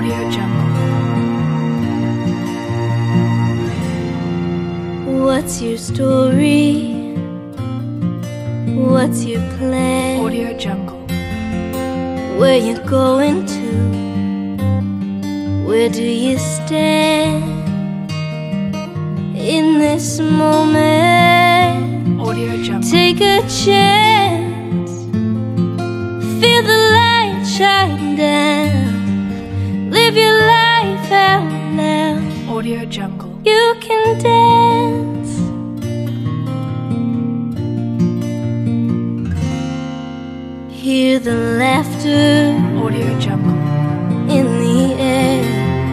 Audio Jungle. What's your story? What's your plan? Audio Jungle. Where you going to? Where do you stand in this moment? Audio Jungle. Take a chance, feel the light shine down, live your life out loud. Audio Jungle. You can dance, hear the laughter Audio Jungle. in the air.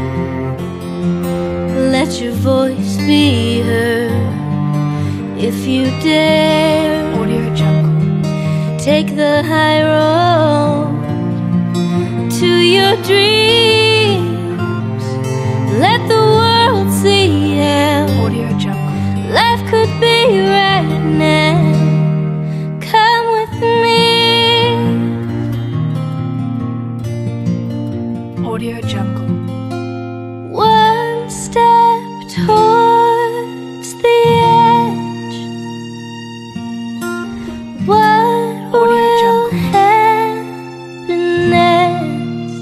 Let your voice be heard if you dare. Audio Jungle. Take the high road to your dreams. Let the world see how Audio Jungle. life could be right now. Come with me. Audio Jungle. One step towards the edge. What Audio will Jungle. happen next?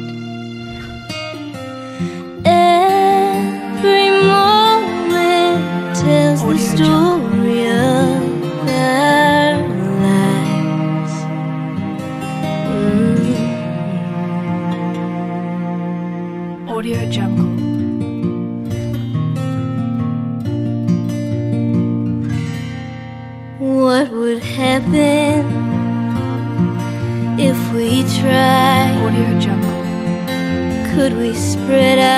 Every moment tells the Audio story of our lives. Audio Jungle. What would happen if we tried? Audio Jungle. Could we spread